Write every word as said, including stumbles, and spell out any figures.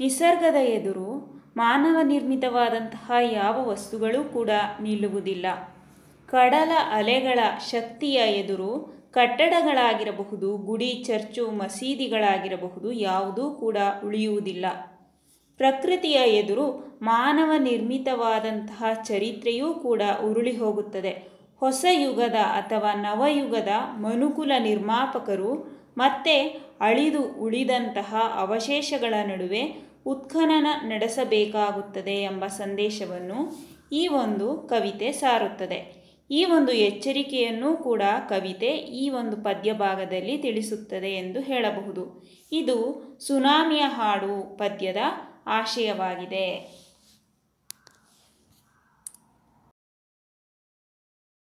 ನಿಸರ್ಗದ ಎದುರು ಮಾನವ ನಿರ್ಮಿತವಾದಂತಹ ಯಾವ ವಸ್ತುಗಳೂ ಕೂಡ ನಿಲ್ಲುವುದಿಲ್ಲ. ಕಡಲ ಅಲೆಗಳ ಶಕ್ತಿಯ ಎದುರು ಕಟ್ಟಡಗಳಾಗಿರಬಹುದು, ಗುಡಿ, ಚರ್ಚು, ಮಸೀದಿಗಳಾಗಿರಬಹುದು, ಯಾವುದೂ ಕೂಡ ಉಳಿಯುವುದಿಲ್ಲ. ಪ್ರಕೃತಿಯ ಎದುರು ಮಾನವ ನಿರ್ಮಿತವಾದಂತಹ ಚರಿತ್ರೆಯೂ ಕೂಡ ಉರುಳಿ ಹೋಗುತ್ತದೆ. ಹೊಸ ಯುಗದ ಅಥವಾ ನವಯುಗದ ಮನುಕುಲ ನಿರ್ಮಾಪಕರು ಮತ್ತೆ ಅಳಿದು ಉಳಿದಂತಹ ಅವಶೇಷಗಳ ನಡುವೆ ಉತ್ಖನನ ನಡೆಸಬೇಕಾಗುತ್ತದೆ ಎಂಬ ಸಂದೇಶವನ್ನು ಈ ಒಂದು ಕವಿತೆ ಸಾರುತ್ತದೆ. ಈ ಒಂದು ಎಚ್ಚರಿಕೆಯನ್ನು ಕೂಡ ಕವಿತೆ ಈ ಒಂದು ಪದ್ಯ ಭಾಗದಲ್ಲಿ ತಿಳಿಸುತ್ತದೆ ಎಂದು ಹೇಳಬಹುದು. ಇದು ಸುನಾಮಿಯ ಹಾಡು ಪದ್ಯದ ಆಶಯವಾಗಿದೆ.